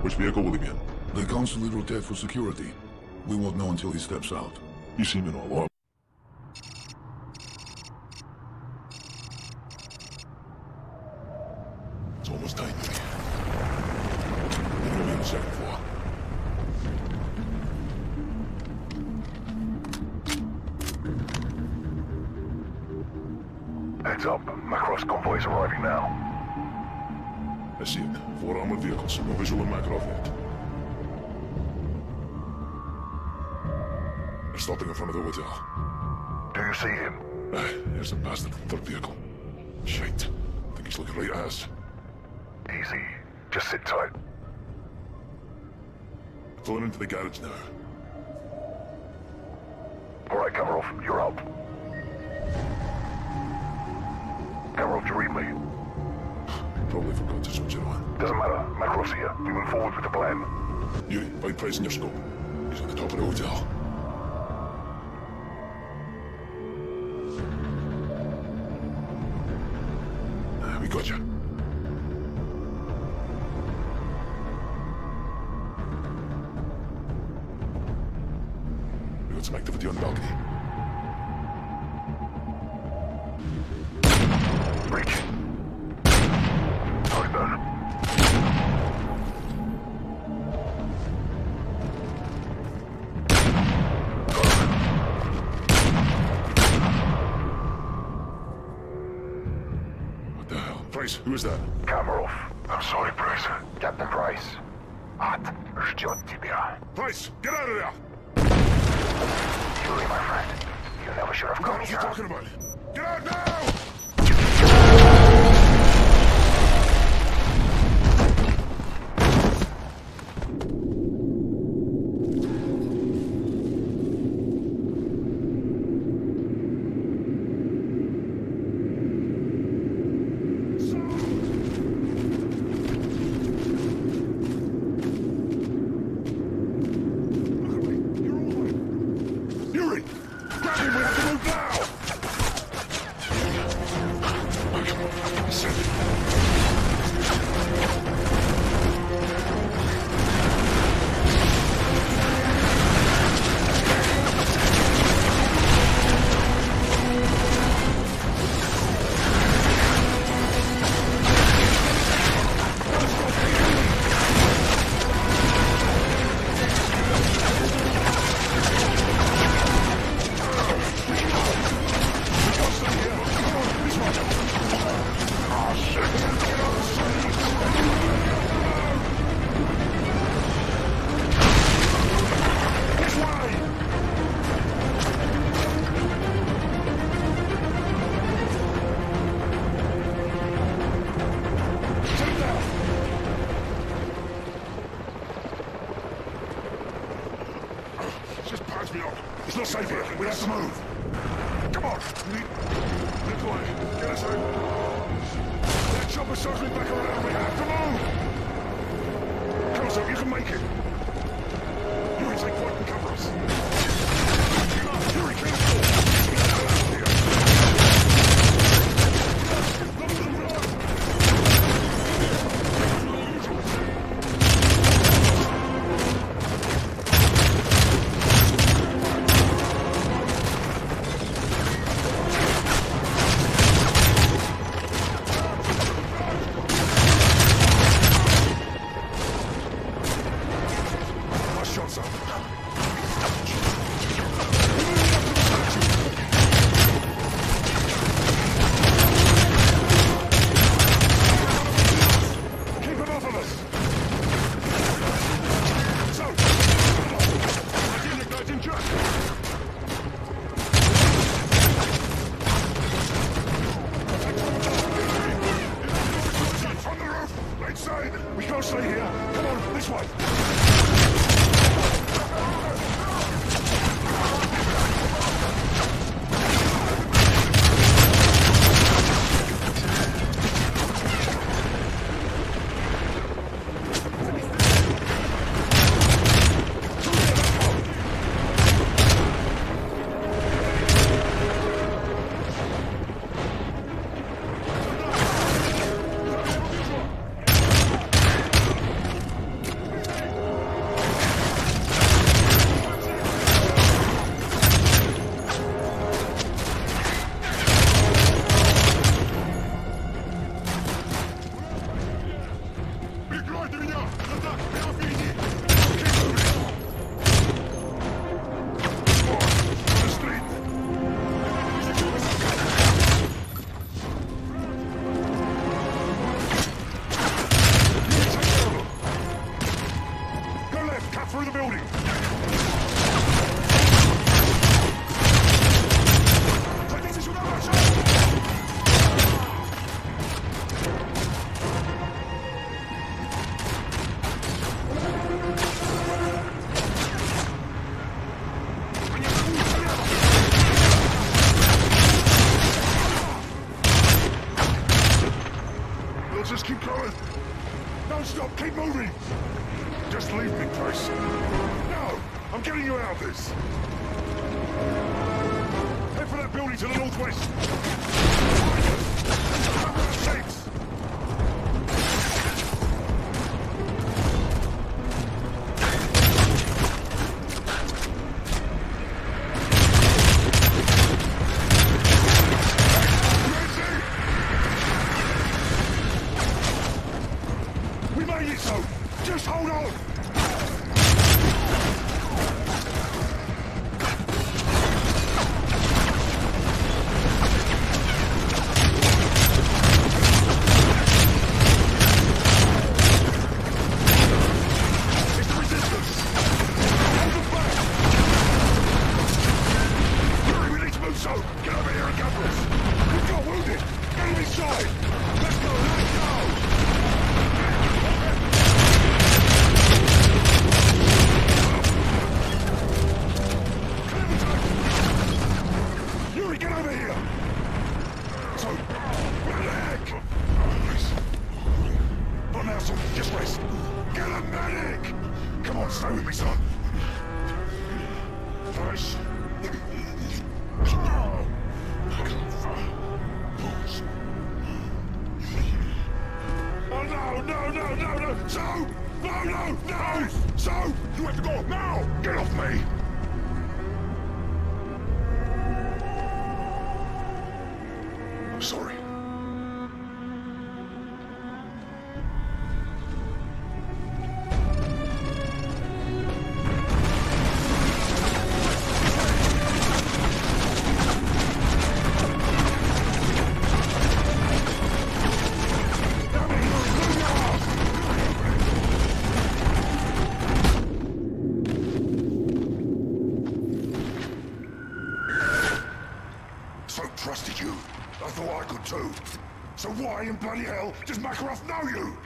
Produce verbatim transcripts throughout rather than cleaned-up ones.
Which vehicle will he be in? The consulate will take for security. We won't know until he steps out. You seem in all up. It's almost time. We're gonna be on the second floor. Heads up. Macross convoy is arriving now. I see it. Four armored vehicles. No visual of Makarov yet. They're stopping in front of the hotel. Do you see him? Ah, there's a bastard from third vehicle. Shite. I think he's looking right at us. Easy. Just sit tight. Pulling into the garage now. Alright, Kamarov, you're up. Kamarov, do you read me? Probably forgot to switch it on. Doesn't matter. Macross here. We move forward with the plan. Yuri, find Price in your scope. He's on the top of the hotel. Ah, we got you. We got some activity on the balcony. Breach. How's that? What the hell? Price, who is that? Kamarov. I'm sorry, Price. Captain Price. Ад ждет тебя. Price, get out of there! Yuri, my friend. You never should have come What are you here. talking about? Get out now! Yuri! Grab him, we have to move now! Just patch me up. It's not safe here. We have to move. Come on. Nikolai, get us out. That chopper circling back around. We have to move. Close up. You can make it. You can take point and cover us. Yuri, careful. Get out of here. We can't stay here. Come on, this way. We'll just keep going. Don't stop, keep moving. Just leave me, Price. No, I'm getting you out of this. Head for that building to the northwest. Six. So why in bloody hell does Makarov know you?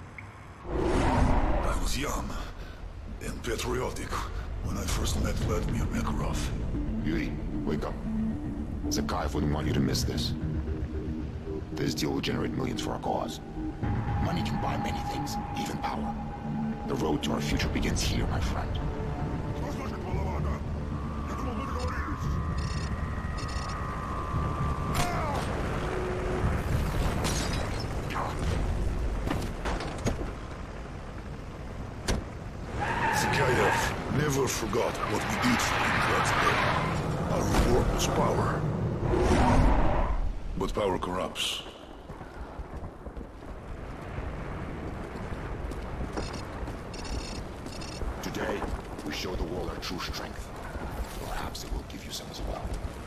I was young and patriotic when I first met Vladimir Makarov. Yuri, wake up. Zakhaev wouldn't want you to miss this. This deal will generate millions for our cause. Money can buy many things, even power. The road to our future begins here, my friend. Never forgot what we did for him that day. Our reward was power. But power corrupts. Today, we show the world our true strength. Perhaps it will give you some as well.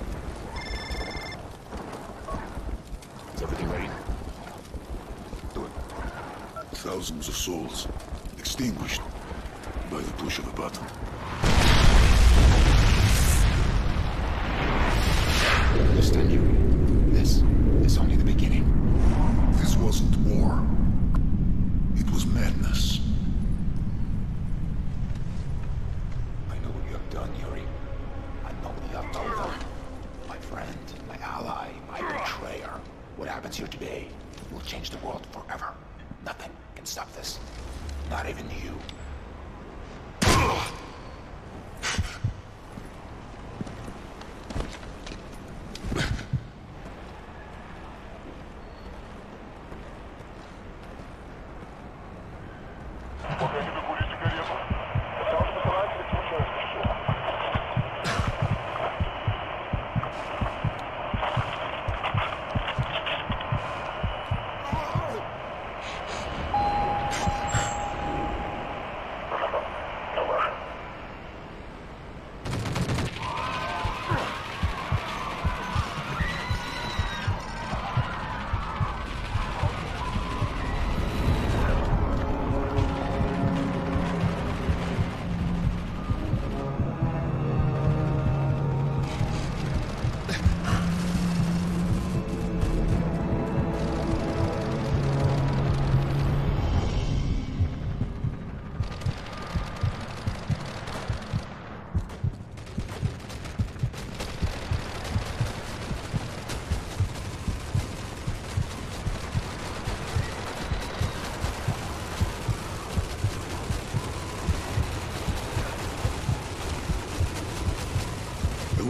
Is everything ready? Do it. Thousands of souls extinguished by the push of a button. Understand you. This is only the beginning. This wasn't war. It was madness. I know what you have done, Yuri. I know what you have told them. My friend, my ally, my betrayer. What happens here today will change the world forever. Nothing can stop this. Not even you.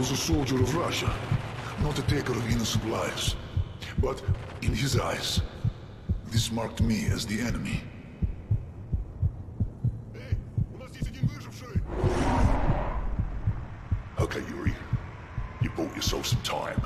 was a soldier of Russia, not a taker of innocent lives. But in his eyes, this marked me as the enemy. Okay, Yuri. You bought yourself some time.